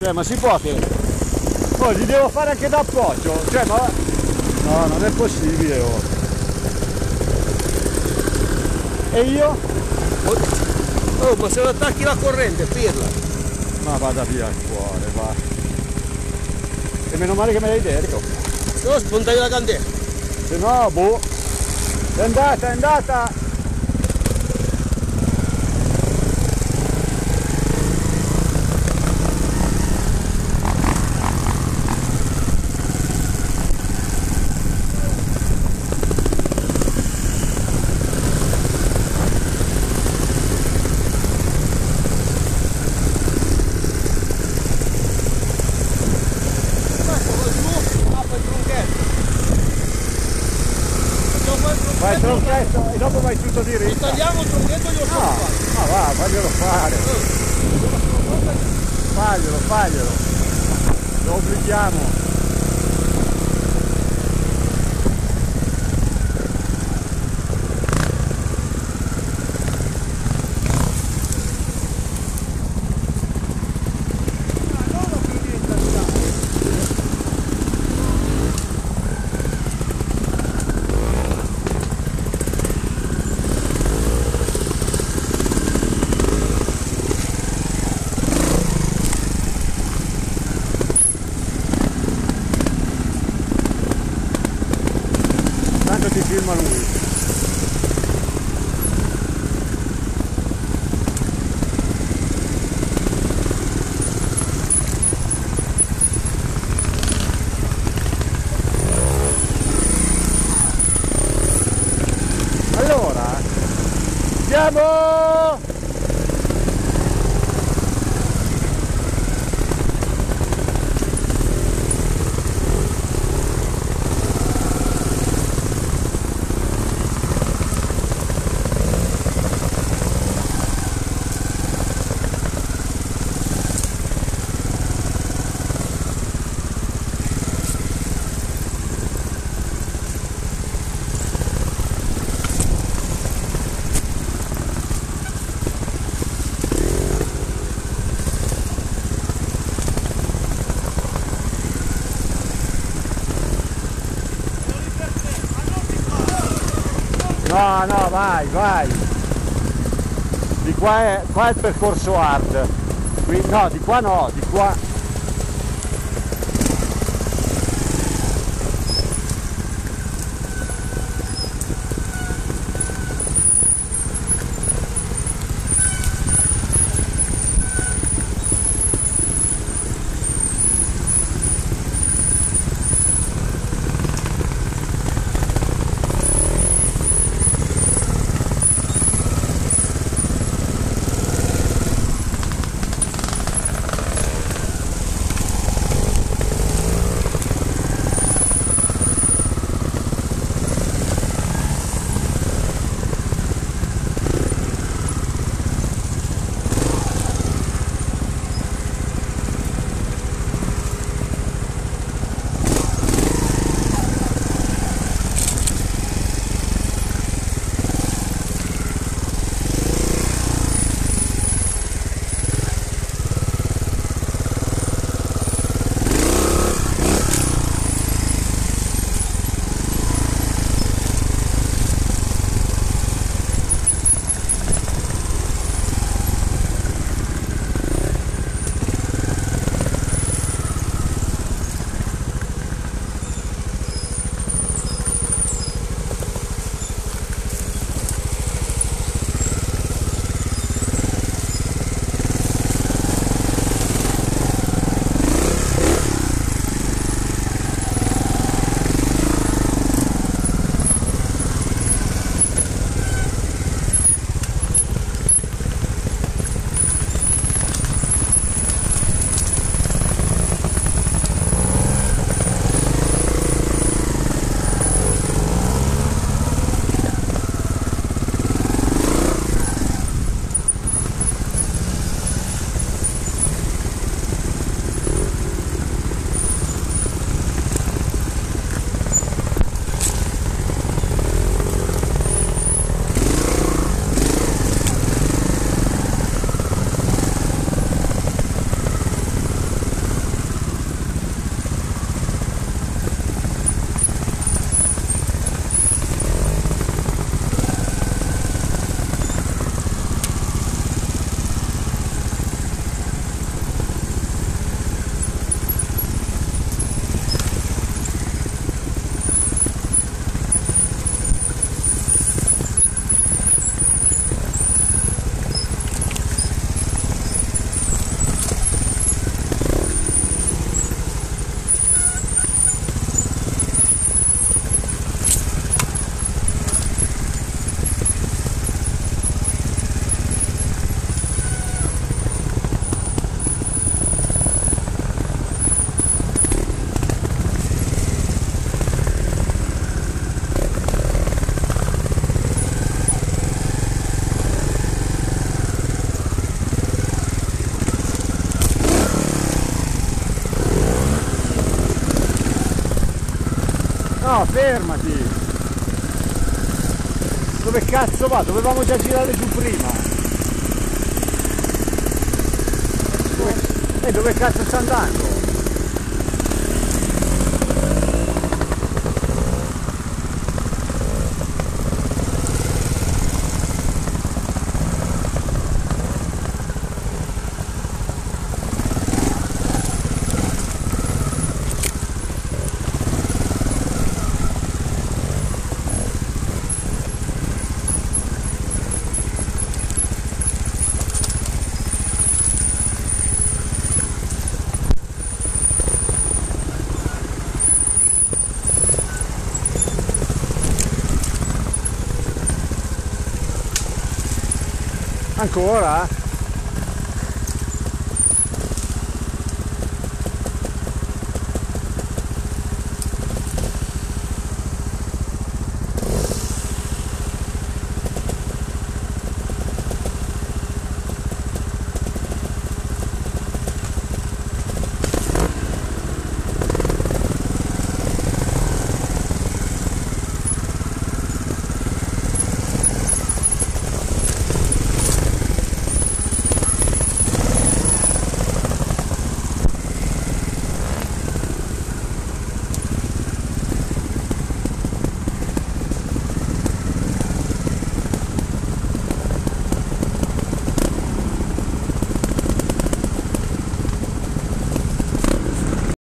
Cioè, ma si può che... Oh, gli devo fare anche da appoggio? Cioè, ma... No, non è possibile, oh. E io? Oh, ma se lo attacchi la corrente, pirla. Ma vada via il cuore, va. E meno male che me l'hai detto. No, spuntai la candela. Se no, boh. È andata, è andata. Vai il tronchetto e dopo vai tutto di ritta. Tagliamo il tronchetto e glielo faccio fare. Ma va, faglielo fare. Faglielo, faglielo. Lo obblighiamo. Tanto ti filma lui. Allora, andiamo! No, no, vai, vai. Di qua è il percorso hard. Qui, no, di qua no, di qua. No, fermati! Dove cazzo va? Dovevamo già girare giù prima! Dove cazzo sta andando? Ancora?